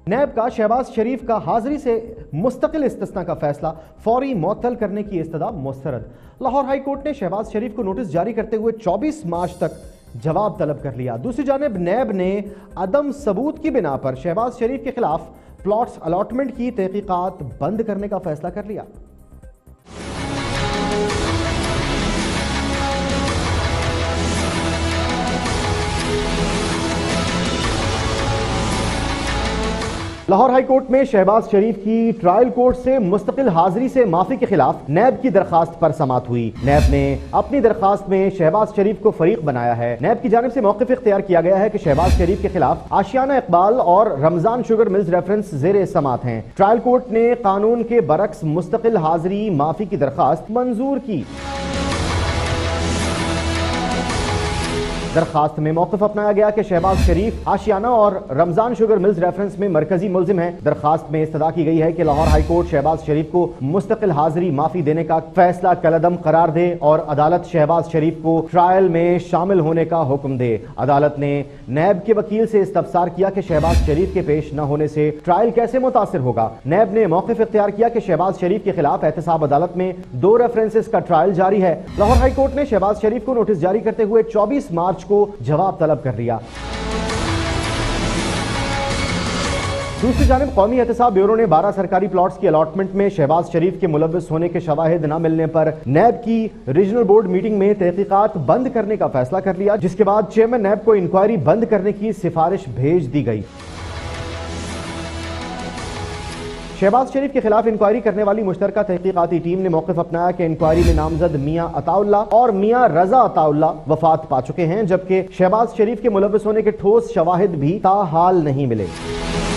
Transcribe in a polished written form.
NAB کا شہباز شریف کا حاضری سے مستقل استثناء کا فیصلہ فوری معطل کرنے کی استدعا مسترد۔ لاہور ہائی کورٹ نے شہباز شریف کو نوٹس جاری کرتے ہوئے 24 مارچ تک جواب طلب کر لیا۔ دوسری جانب نیب نے عدم ثبوت کی بنا پر شہباز شریف کے خلاف پلاٹس الاٹمنٹ کی تحقیقات بند کرنے کا فیصلہ کر لیا۔ لاہور ہائی کورٹ میں شہباز شریف کی ٹرائل کورٹ سے مستقل حاضری سے معافی کے خلاف نیب کی درخواست پر سماعت ہوئی۔ نیب نے اپنی درخواست میں شہباز شریف کو فریق بنایا ہے۔ نیب کی جانب سے موقف اختیار کیا گیا ہے کہ شہباز شریف کے خلاف آشیانہ اقبال اور رمضان شوگر ملز ریفرنس زیر سماعت ہیں۔ ٹرائل کورٹ نے قانون کے برعکس مستقل حاضری معافی کی درخواست منظور کی۔ درخواست میں موقف اپنایا گیا کہ شہباز شریف آشیانہ اور رمضان شوگر ملز ریفرنس میں مرکزی ملزم ہیں۔ درخواست میں استدعا کی گئی ہے کہ لاہور ہائی کورٹ شہباز شریف کو مستقل حاضری معافی دینے کا فیصلہ کالعدم قرار دے اور عدالت شہباز شریف کو ٹرائل میں شامل ہونے کا حکم دے۔ عدالت نے نیب کے وکیل سے استفسار کیا کہ شہباز شریف کے پیش نہ ہونے سے ٹرائل کیسے متاثر ہوگا۔ نیب نے موقف اختیار کیا کہ شہباز شریف کے خلاف احتساب عدالت میں 2 ریفرنسز کا ٹرائل جاری ہے۔ لاہور ہائی کورٹ نے شہباز شریف کو نوٹس جاری کرتے ہوئے 24 مارچ کو جواب طلب کر لیا۔ دوسری جانب قومی احتساب بیورو نے 12 سرکاری پلاٹس کی الاٹمنٹ میں شہباز شریف کے ملوث ہونے کے شواہد نہ ملنے پر نیب کی ریجنل بورڈ میٹنگ میں تحقیقات بند کرنے کا فیصلہ کر لیا، جس کے بعد چیئرمین نیب کو انکوائری بند کرنے کی سفارش بھیج دی گئی۔ شہباز شریف کے خلاف انکوائری کرنے والی مشترکہ تحقیقاتی ٹیم نے موقف اپنایا کہ انکوائری میں نامزد میاں عطا اللہ اور میاں رضا عطا اللہ وفات پا چکے ہیں، جبکہ شہباز شریف کے ملوث ہونے کے ٹھوس شواہد بھی تاحال نہیں ملے۔